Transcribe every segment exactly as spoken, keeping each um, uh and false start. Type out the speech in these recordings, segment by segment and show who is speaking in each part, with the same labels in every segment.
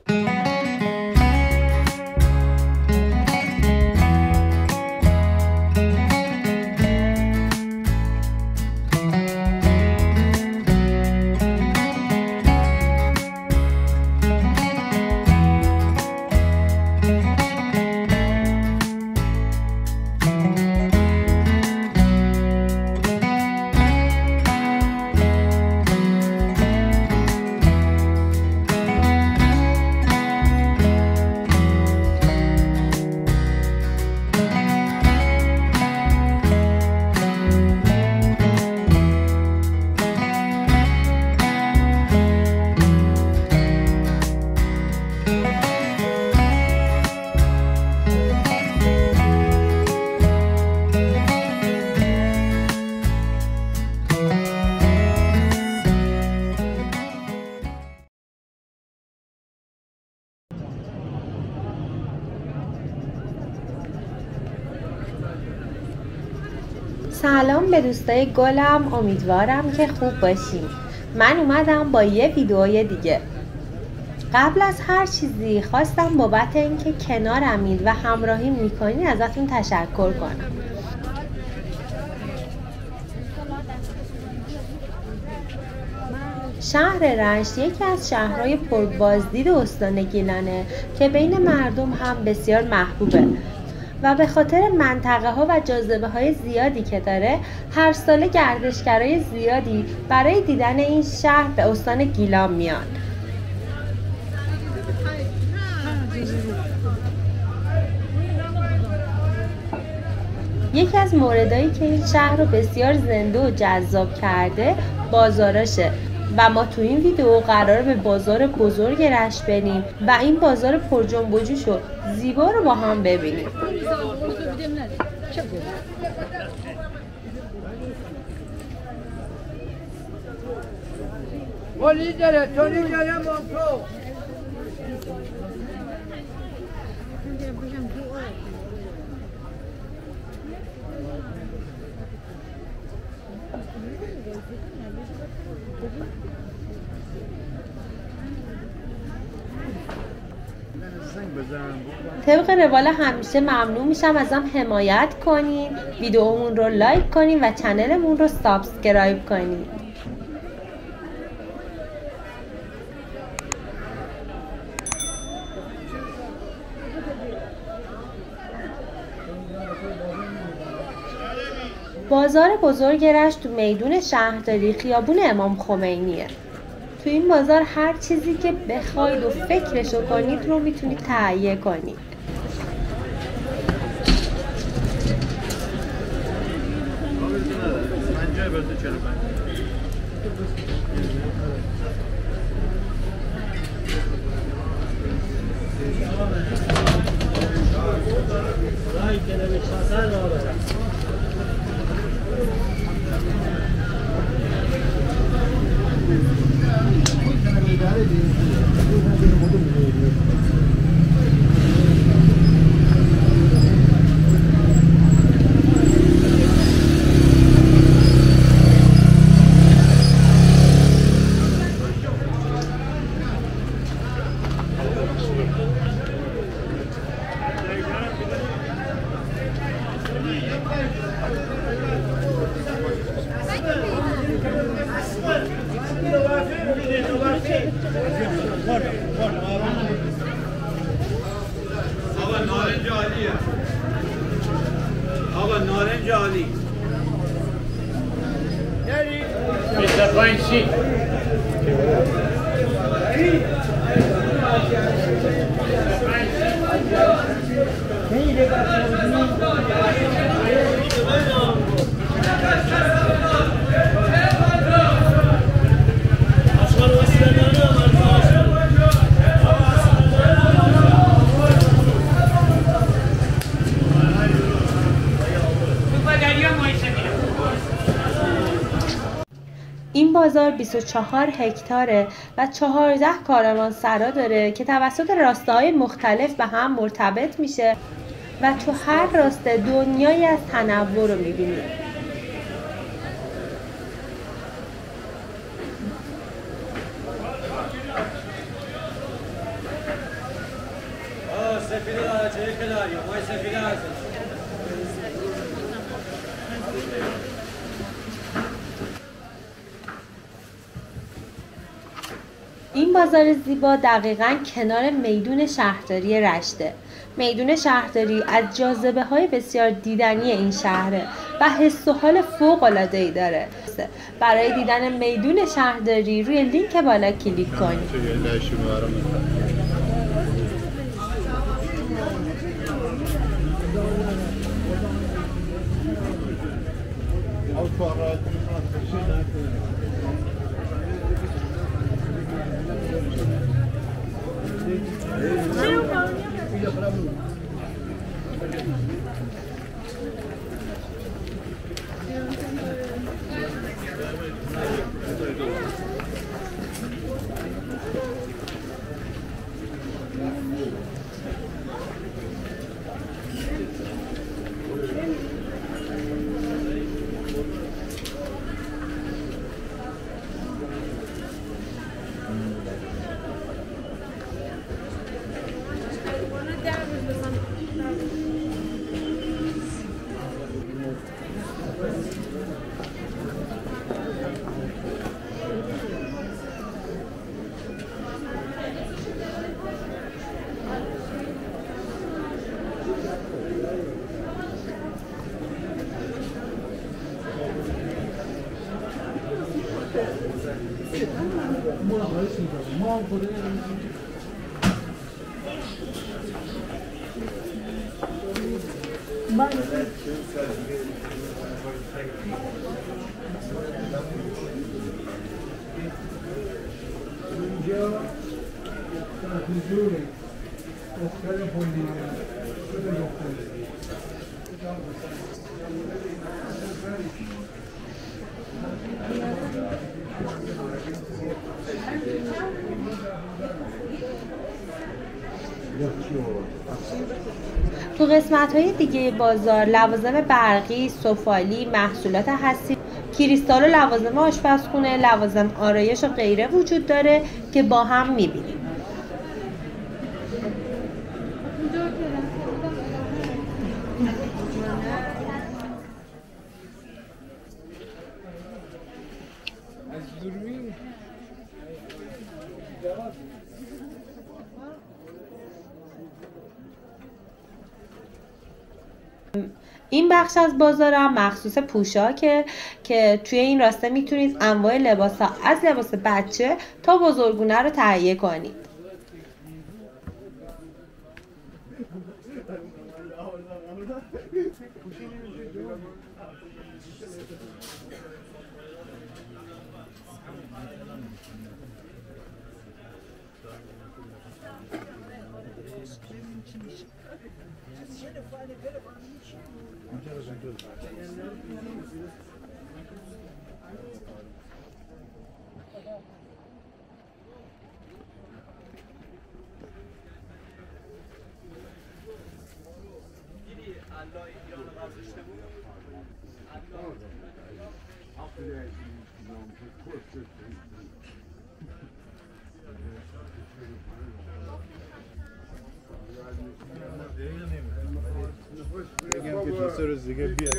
Speaker 1: سلام به دوستای گلم، امیدوارم که خوب باشین. من اومدم با یه ویدئوی دیگه. قبل از هر چیزی خواستم بابت اینکه کنارمید و همراهی میکنین ازتون تشکر کنم. شهر رشت یکی از شهرهای پربازدید استان گیلانه که بین مردم هم بسیار محبوبه و به خاطر منطقه ها و جاذبه های زیادی که داره هر ساله گردشگرای زیادی برای دیدن این شهر به استان گیلان میان. یکی از موردهایی که این شهر رو بسیار زنده و جذاب کرده بازاراشه و ما تو این ویدیو قراره به بازار بزرگ رشت بریم و این بازار پر جنب و جوش و زیبا رو با هم ببینیم. طبق روال همیشه ممنون میشم ازم حمایت کنین، ویدیومون رو لایک کنین و چنلمون رو سابسکرایب کنین. بازار بزرگ رشت تو میدون شهرداری خیابون امام خمینیه. تو این بازار هر چیزی که بخواید و فکرشو کنید رو میتونید تهیه کنید.
Speaker 2: آقا نارنج عالیه. آقا نارنج عالی. بیست و پنج سی.
Speaker 1: این بازار بیست و چهار هکتاره و چهارده کاروانسرا داره که توسط راستاهای مختلف به هم مرتبط میشه و تو هر راسته دنیایی از تنوع رو میبینید. این بازار زیبا دقیقاً کنار میدون شهرداری رشته. میدون شهرداری از جاذبه‌های بسیار دیدنی این شهره و حس و حال فوق‌العاده‌ای داره. برای دیدن میدون شهرداری روی لینک بالا کلیک کنید. تو قسمت‌های دیگه بازار لوازم برقی، سفالی، محصولات هستی، کریستال و لوازم آشپزخونه، لوازم آرایش و غیره وجود داره که با هم می‌بینیم. این بخش از بازار هم مخصوص پوشاکه که توی این راسته میتونید انواع لباس‌ها از لباس بچه تا بزرگونه رو تهیه کنید.
Speaker 3: بگم که دو سه روز دیگه بیاد.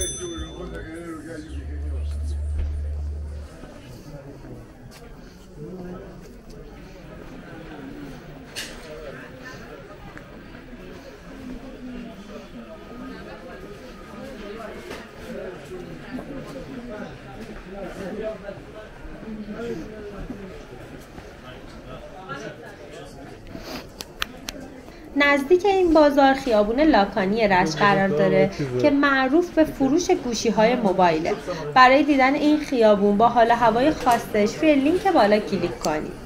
Speaker 1: نزدیک این بازار خیابون لاکانی رشت قرار داره که معروف به فروش گوشی‌های موبایله. برای دیدن این خیابون با حال و هوای خاصش روی لینک بالا کلیک کنید.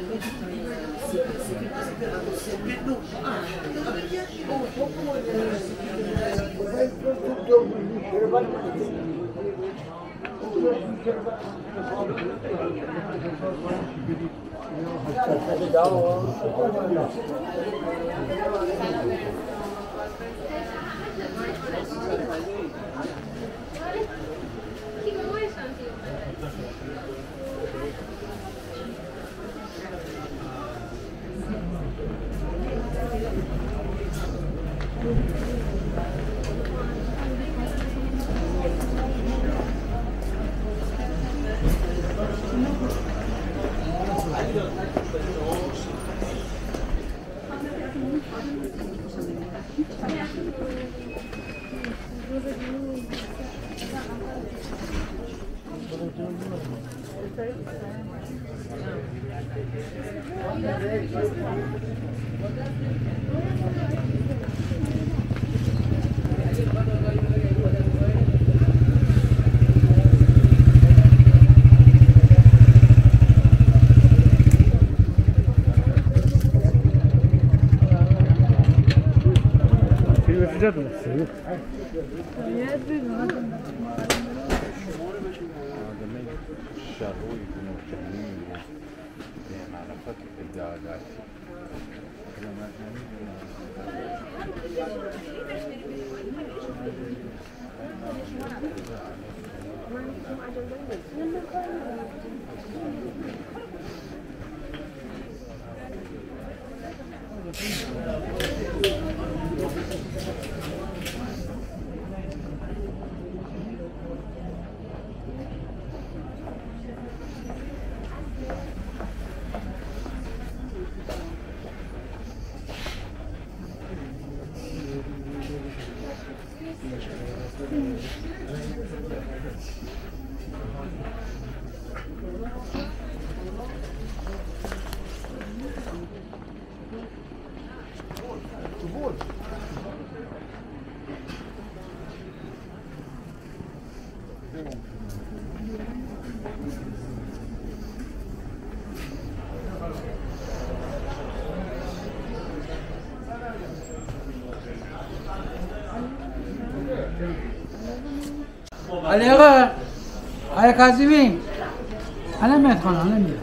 Speaker 4: علی آقا علی کاظمی الان میاد خانه الان میاد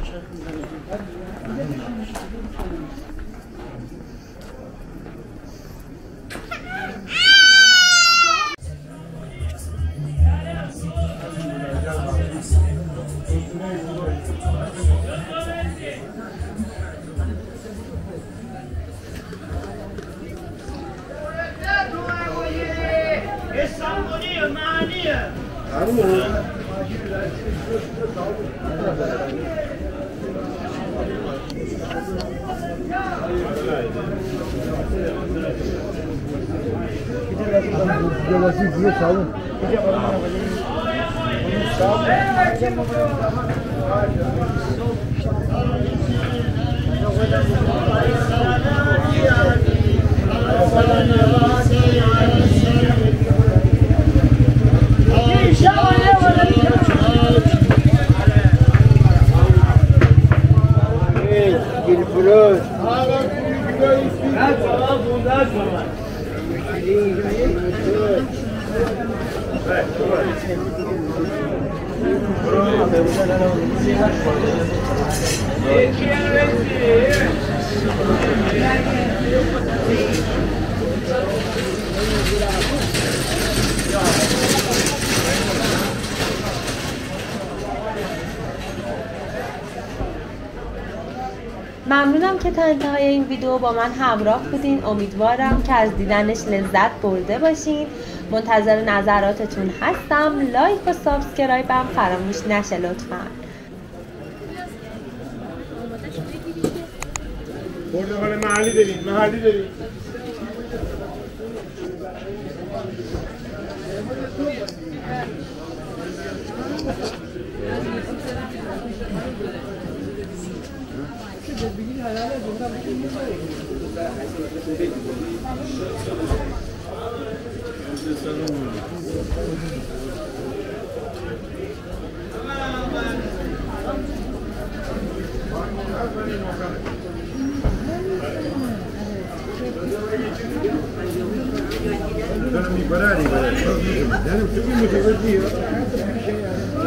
Speaker 1: ممنونم که تا انتهای این ویدیو با من همراه بودین. امیدوارم که از دیدنش لذت برده باشین. منتظر نظراتتون هستم. لایک و سابسکرایبم فراموش نشه لطفاً.
Speaker 3: پرتقال محلی داریم محلی داریم دارم میبره علی بره دارم تو این متوجهی